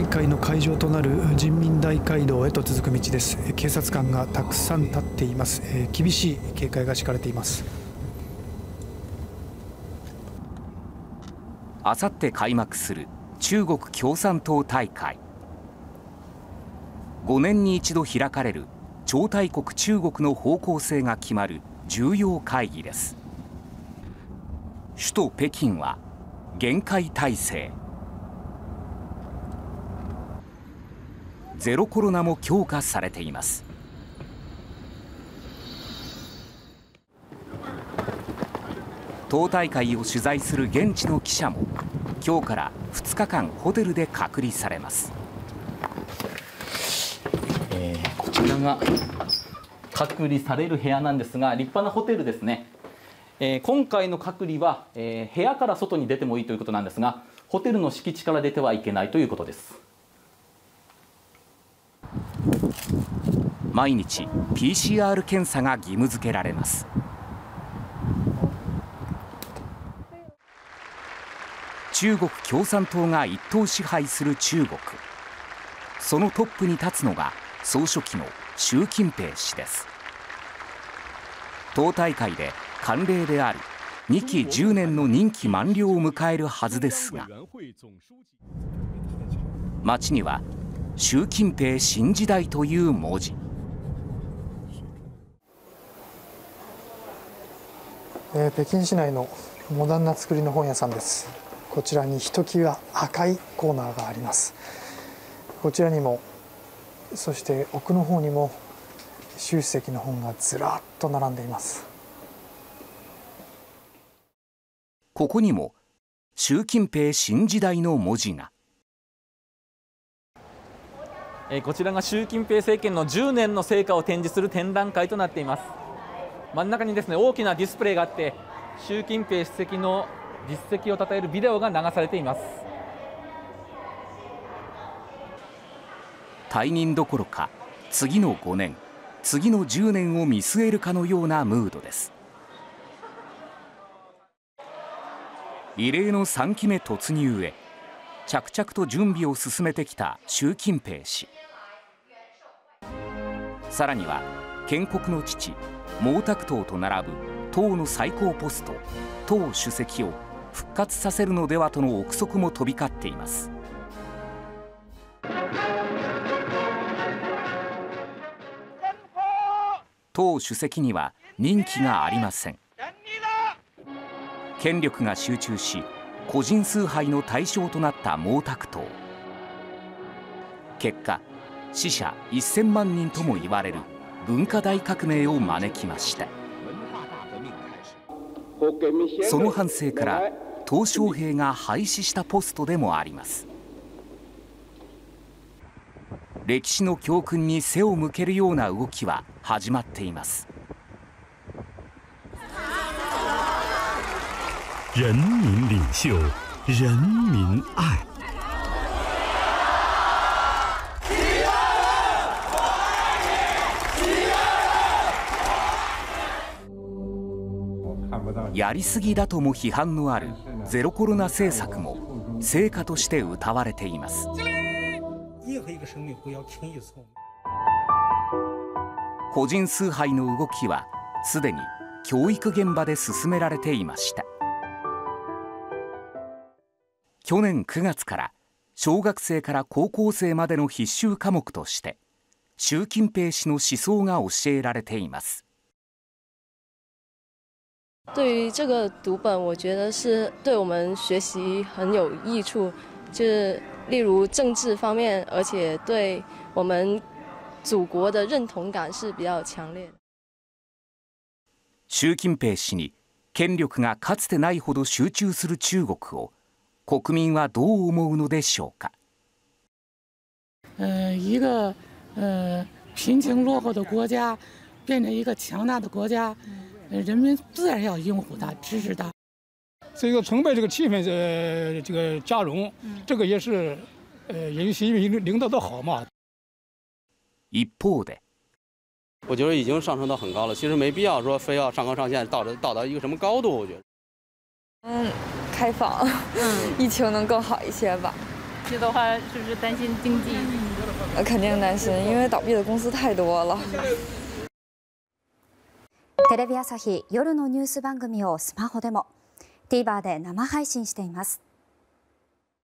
大会の会場となる人民大会堂へと続く道です。警察官がたくさん立っています。厳しい警戒が敷かれています。 あさって開幕する中国共産党大会。5年に一度開かれる超大国中国の方向性が決まる重要会議です。首都北京は厳戒態勢。ゼロコロナも強化されています。党大会を取材する現地の記者も今日から2日間ホテルで隔離されます。こちらが隔離される部屋なんですが、立派なホテルですね。今回の隔離は、部屋から外に出てもいいということなんですが、ホテルの敷地から出てはいけないということです。毎日 PCR 検査が義務付けられます。中国共産党が一党支配する中国。そのトップに立つのが総書記の習近平氏です。党大会で慣例である2期10年の任期満了を迎えるはずですが、街には習近平新時代という文字。 北京市内のモダンな造りの本屋さんです。こちらにひときわ赤いコーナーがあります。こちらにも、そして奥の方にも習主席の本がずらっと並んでいます。 ここにも習近平新時代の文字が。こちらが習近平政権の10年の成果を展示する展覧会となっています。真ん中にですね、大きなディスプレイがあって、習近平主席の実績を称えるビデオが流されています。退任どころか次の5年、次の10年を見据えるかのようなムードです。異例の3期目突入へ着々と準備を進めてきた習近平氏。さらには建国の父毛沢東と並ぶ党の最高ポスト党主席を復活させるのではとの憶測も飛び交っています。党主席には任期がありません。権力が集中し個人崇拝の対象となった毛沢東。結果死者1000万人とも言われる文化大革命を招きました。その反省から鄧小平が廃止したポストでもあります。歴史の教訓に背を向けるような動きは始まっています。 人民領袖、人民愛。 やりすぎだとも批判のあるゼロコロナ政策も成果として謳われています。個人崇拝の動きはすでに教育現場で進められていました。去年9月から小学生から高校生までの必修科目として習近平氏の思想が教えられています。 对于这个读本，我觉得是对我们学习很有益处，就是例如政治方面，而且对我们祖国的认同感是比较强烈的。 習近平氏に権力がかつてないほど集中する中国を国民はどう思うのでしょうか。 一个贫穷落后的国家变成一个强大的国家。人民自然要拥护他、支持他。 这个崇拜这个气氛，这个加融，这个也是，也是因为领导的好嘛。 一方で， 我觉得已经上升到很高了，其实没必要说非要上纲上线，到达一个什么高度，我觉得。 开放，疫情能更好一些吧。 这的话，是不是担心经济？ 肯定担心，因为倒闭的公司太多了。 テレビ朝日夜のニュース番組をスマホでも TVer で生配信しています。